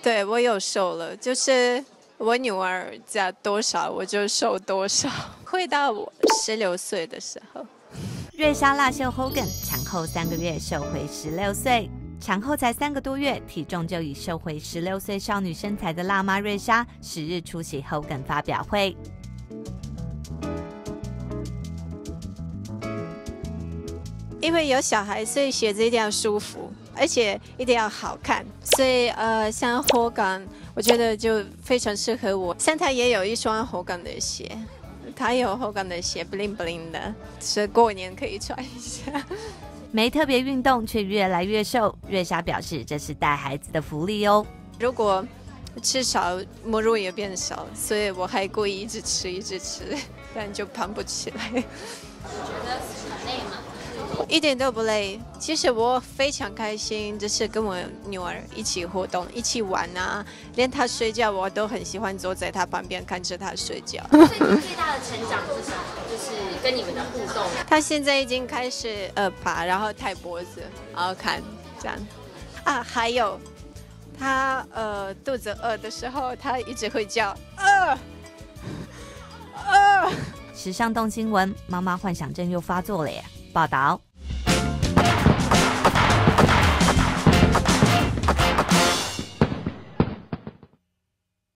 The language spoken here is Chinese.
对，我有瘦了，就是我女儿加多少我就瘦多少，会到我16岁的时候。 瑞莎辣秀 Hogan 产后3个月瘦回16岁，产后才3个多月，体重就已瘦回16岁少女身材的辣妈瑞莎10日出席 Hogan 发表会。 因为有小孩，所以鞋子一定要舒服，而且一定要好看。所以像 Hogan， 我觉得就非常适合我。像他也有一双 Hogan 的鞋，他有 Hogan 的鞋 bling bling 的，所以过年可以穿一下。 没特别运动却越来越瘦，瑞莎表示这是带孩子的福利哦。 如果吃少，母乳也变少，所以我还故意一直吃，但就胖不起来。 你觉得很累吗？ 一点都不累，其实我非常开心，就是跟我女儿一起活动、一起玩啊，连她睡觉我都很喜欢坐在她旁边看着她睡觉。 所以你最大的成长是什么？就是跟你们的互动。 她现在已经开始爬，然后抬脖子，然后看这样啊，还有她肚子饿的时候，她一直会叫时尚动新闻，妈妈幻想症又发作了耶！报道。